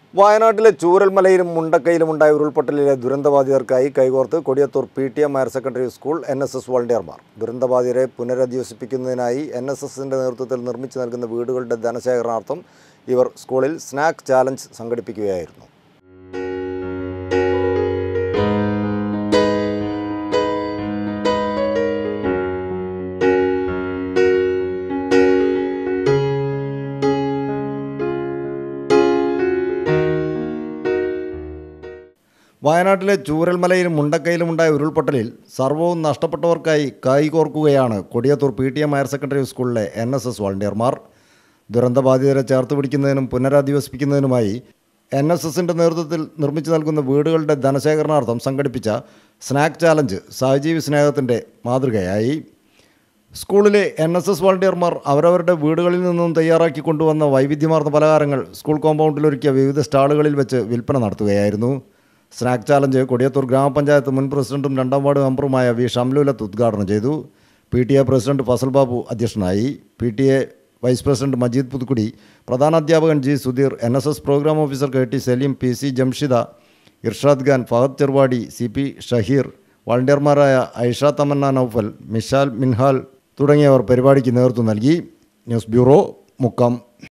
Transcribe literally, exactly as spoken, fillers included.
വയനാട്ടിലെ ചൂരൽമലയിലും മുണ്ടക്കയിലും ഉണ്ടായ ഉരുൾപൊട്ടലിലെ ദുരന്തബാധിതർക്കായി കൈകോർത്ത് Kodiyathur P T M higher secondary school N S S വോളണ്ടിയർമാർ. ദുരന്തബാധിതരെ പുനരധിവസിപ്പിക്കുന്നതിനായി എൻ എസ് എസിൻ്റെ നേതൃത്വത്തിൽ നിർമ്മിച്ചു നൽകുന്ന വീടുകളുടെ ധനശേഖരണാർത്ഥം ഇവർ സ്കൂളിൽ സ്നാക്ക് ചാലഞ്ച് സംഘടിപ്പിക്കുകയായിരുന്നു. വയനാട്ടിലെ ചൂരൽമലയിലും മുണ്ടക്കയിലും ഉണ്ടായ ഉരുൾപൊട്ടലിൽ സർവ്വവും നഷ്ടപ്പെട്ടവർക്കായി കൈകോർക്കുകയാണ് Kodiyathur P T M higher secondary സ്കൂളിലെ എൻ എസ് എസ് വോളണ്ടിയർമാർ. ദുരന്തബാധിതരെ ചേർത്ത് പിടിക്കുന്നതിനും പുനരധിവസിപ്പിക്കുന്നതിനുമായി എൻ എസ് എസിൻ്റെ നേതൃത്വത്തിൽ നിർമ്മിച്ചു നൽകുന്ന വീടുകളുടെ ധനശേഖരണാർത്ഥം സംഘടിപ്പിച്ച സ്നാക്ക് ചാലഞ്ച് സഹജീവി സ്നേഹത്തിൻ്റെ മാതൃകയായി. സ്കൂളിലെ എൻ എസ് എസ് വോളണ്ടിയർമാർ അവരവരുടെ വീടുകളിൽ നിന്നും തയ്യാറാക്കി കൊണ്ടുവന്ന വൈവിധ്യമാർന്ന പലഹാരങ്ങൾ സ്കൂൾ കോമ്പൗണ്ടിലൊരുക്കിയ വിവിധ സ്റ്റാളുകളിൽ വെച്ച് വിൽപ്പന നടത്തുകയായിരുന്നു. സ്നാക്ക് ചാലഞ്ച് കൊടിയത്തൂർ ഗ്രാമപഞ്ചായത്ത് മുൻ പ്രസിഡന്റും രണ്ടാം വാർഡ് മെമ്പറുമായ വി ഷംലുലത്ത് ഉദ്ഘാടനം ചെയ്തു. P T A president Fazal Babu അധ്യക്ഷനായി. P T A vice president Majeed Puthukkudi, പ്രധാനാധ്യാപകൻ G Sudheer, N S S programme officer K T Saleem, P C Jamshida, Irshad Khan, Fahad Cheruvadi, C P Shaheer, വോളണ്ടിയർമാരായ ഐഷ തമന്ന നൌഫൽ, മിഷാൽ മിൻഹാൽ തുടങ്ങിയവർ പരിപാടിക്ക് നേതൃത്വം നൽകി. News bureau, Mukkam.